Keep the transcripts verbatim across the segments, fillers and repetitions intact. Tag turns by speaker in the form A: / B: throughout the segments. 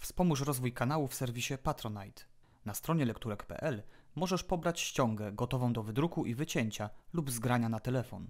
A: Wspomóż rozwój kanału w serwisie Patronite. Na stronie lekturek kropka p l możesz pobrać ściągę gotową do wydruku i wycięcia lub zgrania na telefon.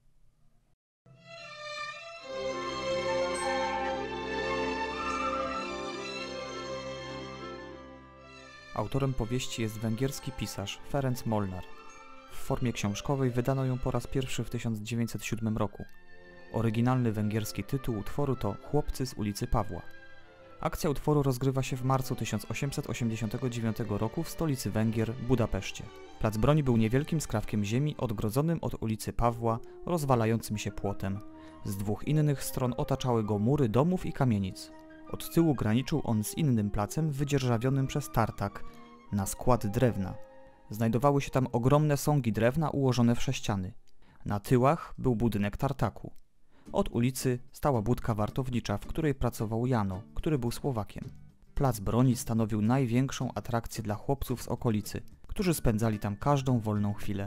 A: Autorem powieści jest węgierski pisarz Ferenc Molnár. W formie książkowej wydano ją po raz pierwszy w tysiąc dziewięćset siódmym roku. Oryginalny węgierski tytuł utworu to Chłopcy z ulicy Pawła. Akcja utworu rozgrywa się w marcu tysiąc osiemset osiemdziesiątego dziewiątego roku w stolicy Węgier, Budapeszcie. Plac Broni był niewielkim skrawkiem ziemi odgrodzonym od ulicy Pawła rozwalającym się płotem. Z dwóch innych stron otaczały go mury domów i kamienic. Od tyłu graniczył on z innym placem wydzierżawionym przez tartak na skład drewna. Znajdowały się tam ogromne sągi drewna ułożone w sześciany. Na tyłach był budynek tartaku. Od ulicy stała budka wartownicza, w której pracował Jano, który był Słowakiem. Plac Broni stanowił największą atrakcję dla chłopców z okolicy, którzy spędzali tam każdą wolną chwilę.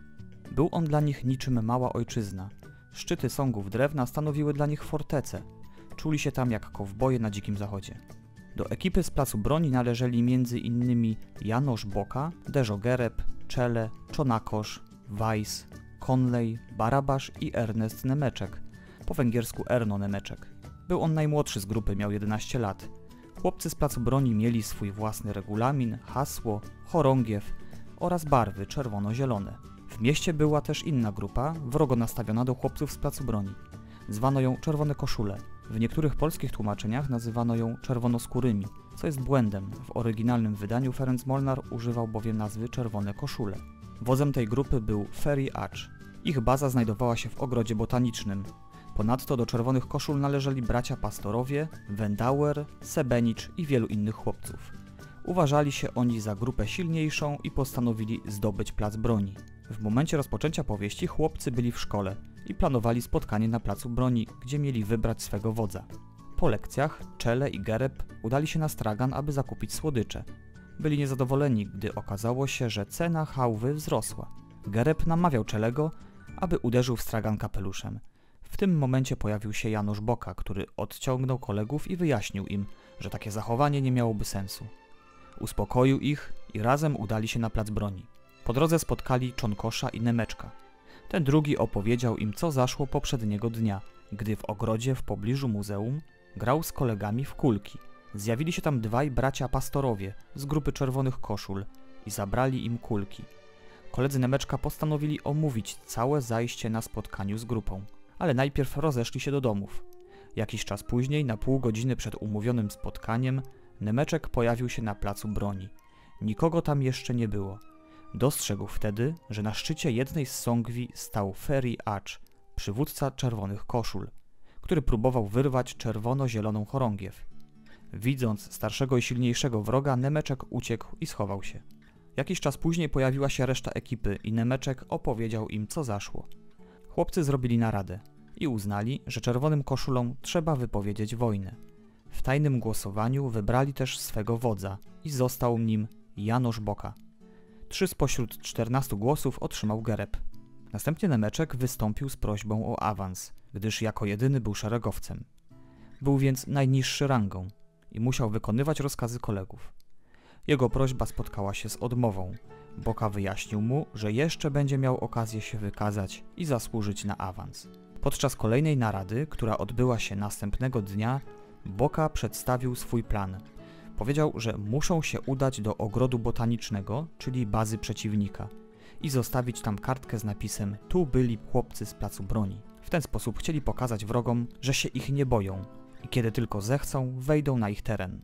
A: Był on dla nich niczym mała ojczyzna. Szczyty sągów drewna stanowiły dla nich fortecę. Czuli się tam jak kowboje na dzikim zachodzie. Do ekipy z Placu Broni należeli między innymi János Boka, Dezső Gereb, Czele, Csonakosz, Weiss, Conley, Barabasz i Ernest Nemeczek, po węgiersku Erno Nemeczek. Był on najmłodszy z grupy, miał jedenaście lat. Chłopcy z Placu Broni mieli swój własny regulamin, hasło, chorągiew oraz barwy czerwono-zielone. W mieście była też inna grupa, wrogo nastawiona do chłopców z Placu Broni. Zwano ją Czerwone Koszule. W niektórych polskich tłumaczeniach nazywano ją czerwonoskórymi, co jest błędem. W oryginalnym wydaniu Ferenc Molnár używał bowiem nazwy Czerwone Koszule. Wodzem tej grupy był Ferry Acz. Ich baza znajdowała się w ogrodzie botanicznym. Ponadto do Czerwonych Koszul należeli bracia Pastorowie, Wendauer, Sebenicz i wielu innych chłopców. Uważali się oni za grupę silniejszą i postanowili zdobyć Plac Broni. W momencie rozpoczęcia powieści chłopcy byli w szkole i planowali spotkanie na Placu Broni, gdzie mieli wybrać swego wodza. Po lekcjach Czele i Gereb udali się na stragan, aby zakupić słodycze. Byli niezadowoleni, gdy okazało się, że cena chałwy wzrosła. Gereb namawiał Czelego, aby uderzył w stragan kapeluszem. W tym momencie pojawił się János Boka, który odciągnął kolegów i wyjaśnił im, że takie zachowanie nie miałoby sensu. Uspokoił ich i razem udali się na Plac Broni. Po drodze spotkali Czonakosza i Nemeczka. Ten drugi opowiedział im, co zaszło poprzedniego dnia, gdy w ogrodzie w pobliżu muzeum grał z kolegami w kulki. Zjawili się tam dwaj bracia Pastorowie z grupy Czerwonych Koszul i zabrali im kulki. Koledzy Nemeczka postanowili omówić całe zajście na spotkaniu z grupą, ale najpierw rozeszli się do domów. Jakiś czas później, na pół godziny przed umówionym spotkaniem, Nemeczek pojawił się na Placu Broni. Nikogo tam jeszcze nie było. Dostrzegł wtedy, że na szczycie jednej z sągwi stał Ferry Acz, przywódca Czerwonych Koszul, który próbował wyrwać czerwono-zieloną chorągiew. Widząc starszego i silniejszego wroga, Nemeczek uciekł i schował się. Jakiś czas później pojawiła się reszta ekipy i Nemeczek opowiedział im, co zaszło. Chłopcy zrobili naradę i uznali, że Czerwonym Koszulom trzeba wypowiedzieć wojnę. W tajnym głosowaniu wybrali też swego wodza i został nim János Boka. Trzy spośród czternastu głosów otrzymał Gereb. Następnie Nemeczek wystąpił z prośbą o awans, gdyż jako jedyny był szeregowcem. Był więc najniższy rangą i musiał wykonywać rozkazy kolegów. Jego prośba spotkała się z odmową. Boka wyjaśnił mu, że jeszcze będzie miał okazję się wykazać i zasłużyć na awans. Podczas kolejnej narady, która odbyła się następnego dnia, Boka przedstawił swój plan. Powiedział, że muszą się udać do ogrodu botanicznego, czyli bazy przeciwnika, i zostawić tam kartkę z napisem „Tu byli chłopcy z Placu Broni”. W ten sposób chcieli pokazać wrogom, że się ich nie boją i kiedy tylko zechcą, wejdą na ich teren.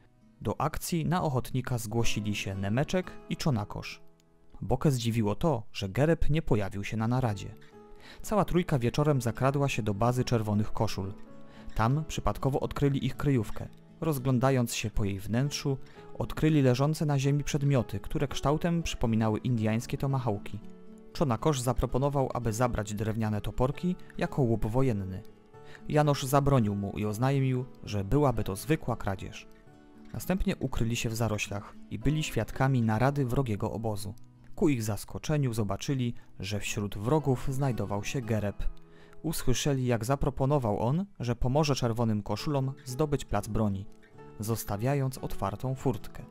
A: Do akcji na ochotnika zgłosili się Nemeczek i Czonakosz. Bokę zdziwiło to, że Gereb nie pojawił się na naradzie. Cała trójka wieczorem zakradła się do bazy Czerwonych Koszul. Tam przypadkowo odkryli ich kryjówkę. Rozglądając się po jej wnętrzu, odkryli leżące na ziemi przedmioty, które kształtem przypominały indyjskie tomahawki. Czonakosz zaproponował, aby zabrać drewniane toporki jako łup wojenny. János zabronił mu i oznajmił, że byłaby to zwykła kradzież. Następnie ukryli się w zaroślach i byli świadkami narady wrogiego obozu. Ku ich zaskoczeniu zobaczyli, że wśród wrogów znajdował się Gereb. Usłyszeli, jak zaproponował on, że pomoże Czerwonym Koszulom zdobyć Plac Broni. zostawiając otwartą furtkę.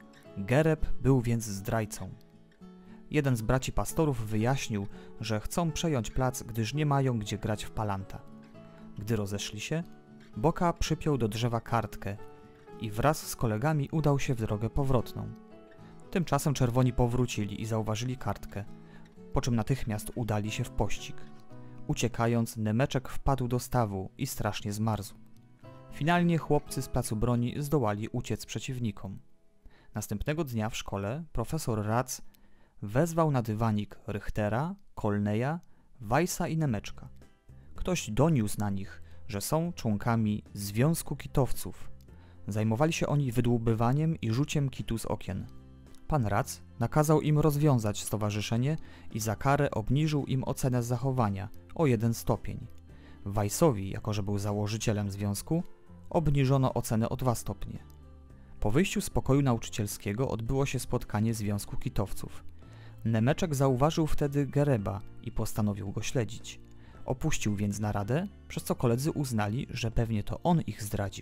A: Gereb był więc zdrajcą. Jeden z braci pastorów wyjaśnił, że chcą przejąć plac, gdyż nie mają gdzie grać w palanta. Gdy rozeszli się, Boka przypiął do drzewa kartkę i wraz z kolegami udał się w drogę powrotną. Tymczasem czerwoni powrócili i zauważyli kartkę, po czym natychmiast udali się w pościg. Uciekając, Nemeczek wpadł do stawu i strasznie zmarzł. Finalnie chłopcy z placu broni zdołali uciec przeciwnikom. Następnego dnia w szkole profesor Rac wezwał na dywanik Richtera, Kolneja, Weissa i Nemeczka. Ktoś doniósł na nich, że są członkami Związku Kitowców. Zajmowali się oni wydłubywaniem i rzuciem kitu z okien. Pan Rac nakazał im rozwiązać stowarzyszenie i za karę obniżył im ocenę z zachowania o jeden stopień. Weissowi, jako że był założycielem związku, obniżono ocenę o dwa stopnie. Po wyjściu z pokoju nauczycielskiego odbyło się spotkanie Związku Kitowców. Nemeczek zauważył wtedy Gereba i postanowił go śledzić. Opuścił więc naradę, przez co koledzy uznali, że pewnie to on ich zdradził.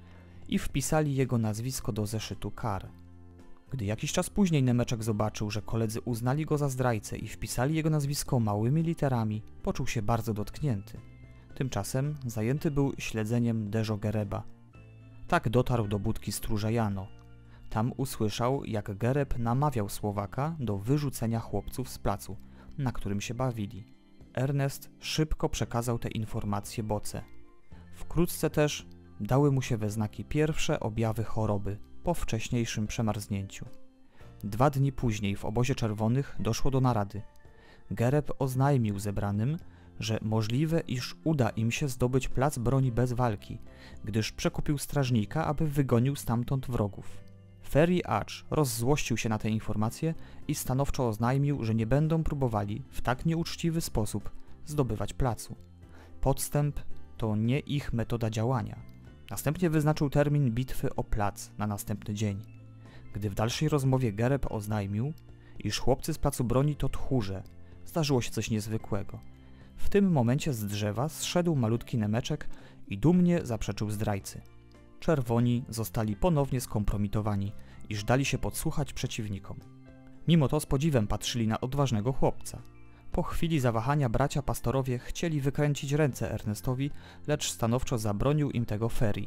A: I wpisali jego nazwisko do zeszytu kar. Gdy jakiś czas później Nemeczek zobaczył, że koledzy uznali go za zdrajcę i wpisali jego nazwisko małymi literami, poczuł się bardzo dotknięty. Tymczasem zajęty był śledzeniem Deżo Gereba. Tak dotarł do budki stróża Jano. Tam usłyszał, jak Gereb namawiał Słowaka do wyrzucenia chłopców z placu, na którym się bawili. Ernest szybko przekazał te informacje Boce. Wkrótce też dały mu się we znaki pierwsze objawy choroby po wcześniejszym przemarznięciu. Dwa dni później w obozie czerwonych doszło do narady. Gereb oznajmił zebranym, że możliwe, iż uda im się zdobyć plac broni bez walki, gdyż przekupił strażnika, aby wygonił stamtąd wrogów. Ferry Acz rozzłościł się na te informacje i stanowczo oznajmił, że nie będą próbowali w tak nieuczciwy sposób zdobywać placu. Podstęp to nie ich metoda działania. Następnie wyznaczył termin bitwy o plac na następny dzień. Gdy w dalszej rozmowie Gereb oznajmił, iż chłopcy z placu broni to tchórze, zdarzyło się coś niezwykłego. W tym momencie z drzewa zszedł malutki Nemeczek i dumnie zaprzeczył zdrajcy. Czerwoni zostali ponownie skompromitowani, iż dali się podsłuchać przeciwnikom. Mimo to z podziwem patrzyli na odważnego chłopca. Po chwili zawahania bracia pastorowie chcieli wykręcić ręce Ernestowi, lecz stanowczo zabronił im tego Ferry.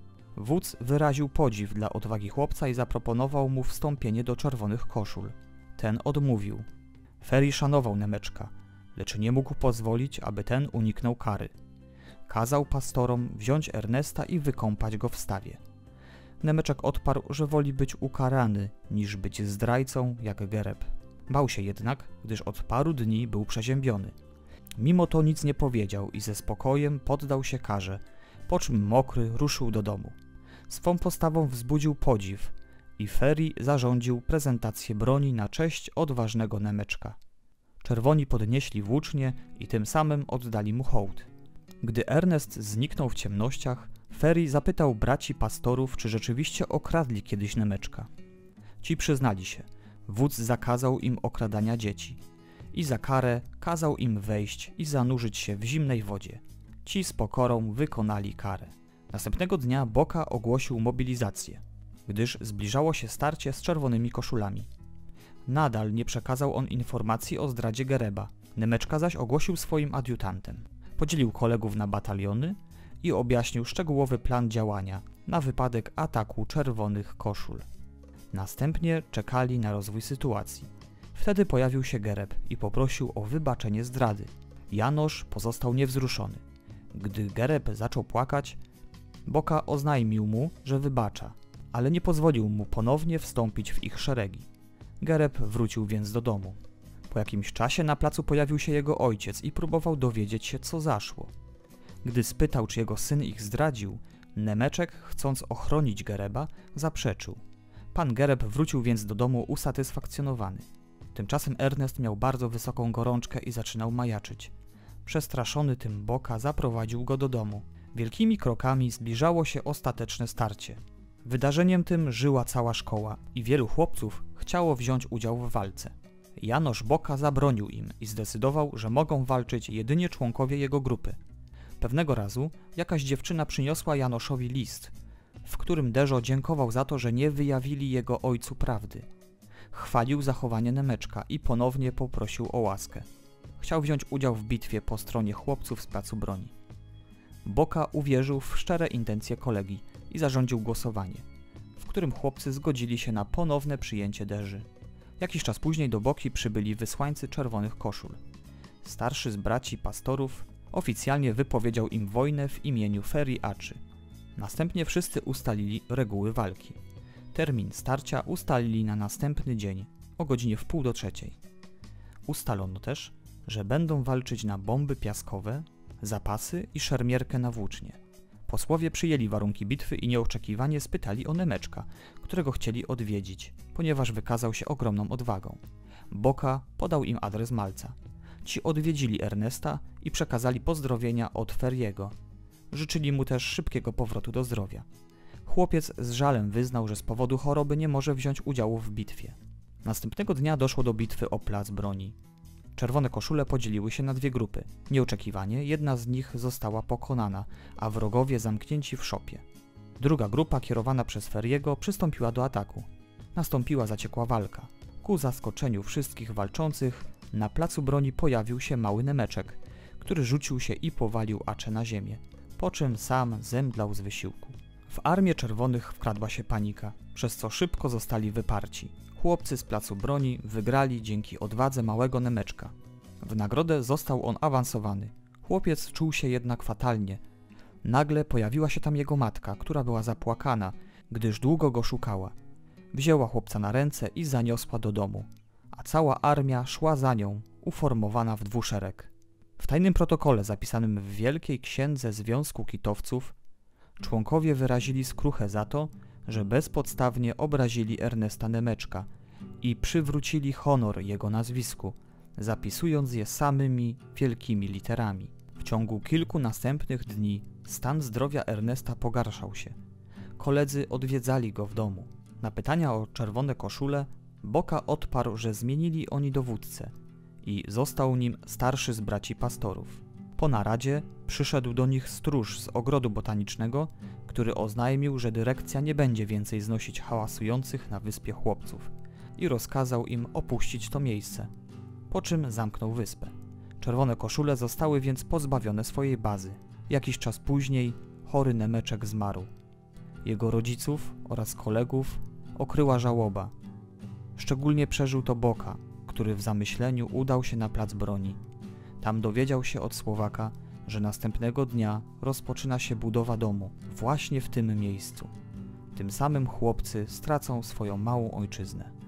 A: Wódz wyraził podziw dla odwagi chłopca i zaproponował mu wstąpienie do czerwonych koszul. Ten odmówił. Ferry szanował Nemeczka, lecz nie mógł pozwolić, aby ten uniknął kary. Kazał pastorom wziąć Ernesta i wykąpać go w stawie. Nemeczek odparł, że woli być ukarany, niż być zdrajcą jak Gereb. Bał się jednak, gdyż od paru dni był przeziębiony. Mimo to nic nie powiedział i ze spokojem poddał się karze, po czym mokry ruszył do domu. Swą postawą wzbudził podziw i Ferry zarządził prezentację broni na cześć odważnego Nemeczka. Czerwoni podnieśli włócznie i tym samym oddali mu hołd. Gdy Ernest zniknął w ciemnościach, Ferry zapytał braci pastorów, czy rzeczywiście okradli kiedyś Nemeczka. Ci przyznali się. Wódz zakazał im okradania dzieci i za karę kazał im wejść i zanurzyć się w zimnej wodzie. Ci z pokorą wykonali karę. Następnego dnia Boka ogłosił mobilizację, gdyż zbliżało się starcie z czerwonymi koszulami. Nadal nie przekazał on informacji o zdradzie Gereba. Nemeczka zaś ogłosił swoim adiutantem. Podzielił kolegów na bataliony i objaśnił szczegółowy plan działania na wypadek ataku czerwonych koszul. Następnie czekali na rozwój sytuacji. Wtedy pojawił się Gereb i poprosił o wybaczenie zdrady. Janosz pozostał niewzruszony. Gdy Gereb zaczął płakać, Boka oznajmił mu, że wybacza, ale nie pozwolił mu ponownie wstąpić w ich szeregi. Gereb wrócił więc do domu. Po jakimś czasie na placu pojawił się jego ojciec i próbował dowiedzieć się, co zaszło. Gdy spytał, czy jego syn ich zdradził, Nemeczek, chcąc ochronić Gereba, zaprzeczył. Pan Gereb wrócił więc do domu usatysfakcjonowany. Tymczasem Ernest miał bardzo wysoką gorączkę i zaczynał majaczyć. Przestraszony tym Boka zaprowadził go do domu. Wielkimi krokami zbliżało się ostateczne starcie. Wydarzeniem tym żyła cała szkoła i wielu chłopców chciało wziąć udział w walce. Janosz Boka zabronił im i zdecydował, że mogą walczyć jedynie członkowie jego grupy. Pewnego razu jakaś dziewczyna przyniosła Janoszowi list, w którym Derzo dziękował za to, że nie wyjawili jego ojcu prawdy. Chwalił zachowanie Nemeczka i ponownie poprosił o łaskę. Chciał wziąć udział w bitwie po stronie chłopców z placu broni. Boka uwierzył w szczere intencje kolegi i zarządził głosowanie, w którym chłopcy zgodzili się na ponowne przyjęcie Derzy. Jakiś czas później do Boki przybyli wysłańcy czerwonych koszul. Starszy z braci pastorów oficjalnie wypowiedział im wojnę w imieniu Ferii Aczy. Następnie wszyscy ustalili reguły walki. Termin starcia ustalili na następny dzień o godzinie w pół do trzeciej. Ustalono też, że będą walczyć na bomby piaskowe, zapasy i szermierkę na włócznie. Posłowie przyjęli warunki bitwy i nieoczekiwanie spytali o Nemeczka, którego chcieli odwiedzić, ponieważ wykazał się ogromną odwagą. Boka podał im adres Malca. Ci odwiedzili Ernesta i przekazali pozdrowienia od Feriego. Życzyli mu też szybkiego powrotu do zdrowia. Chłopiec z żalem wyznał, że z powodu choroby nie może wziąć udziału w bitwie. Następnego dnia doszło do bitwy o plac broni. Czerwone koszule podzieliły się na dwie grupy. Nieoczekiwanie jedna z nich została pokonana, a wrogowie zamknięci w szopie. Druga grupa, kierowana przez Feriego, przystąpiła do ataku. Nastąpiła zaciekła walka. Ku zaskoczeniu wszystkich walczących, na placu broni pojawił się mały Nemeczek, który rzucił się i powalił Acze na ziemię, po czym sam zemdlał z wysiłku. W armię czerwonych wkradła się panika, przez co szybko zostali wyparci. Chłopcy z placu broni wygrali dzięki odwadze małego Nemeczka. W nagrodę został on awansowany. Chłopiec czuł się jednak fatalnie. Nagle pojawiła się tam jego matka, która była zapłakana, gdyż długo go szukała. Wzięła chłopca na ręce i zaniosła do domu, a cała armia szła za nią, uformowana w dwuszereg. W tajnym protokole zapisanym w Wielkiej Księdze Związku Kitowców członkowie wyrazili skruchę za to, że bezpodstawnie obrazili Ernesta Nemeczka i przywrócili honor jego nazwisku, zapisując je samymi wielkimi literami. W ciągu kilku następnych dni stan zdrowia Ernesta pogarszał się. Koledzy odwiedzali go w domu. Na pytania o czerwone koszule Boka odparł, że zmienili oni dowódcę i został nim starszy z braci pastorów. Po naradzie przyszedł do nich stróż z ogrodu botanicznego, który oznajmił, że dyrekcja nie będzie więcej znosić hałasujących na wyspie chłopców i rozkazał im opuścić to miejsce, po czym zamknął wyspę. Czerwone koszule zostały więc pozbawione swojej bazy. Jakiś czas później chory Nemeczek zmarł. Jego rodziców oraz kolegów okryła żałoba. Szczególnie przeżył to Boka, który w zamyśleniu udał się na plac broni. Tam dowiedział się od Słowaka, że następnego dnia rozpoczyna się budowa domu właśnie w tym miejscu. Tym samym chłopcy stracą swoją małą ojczyznę.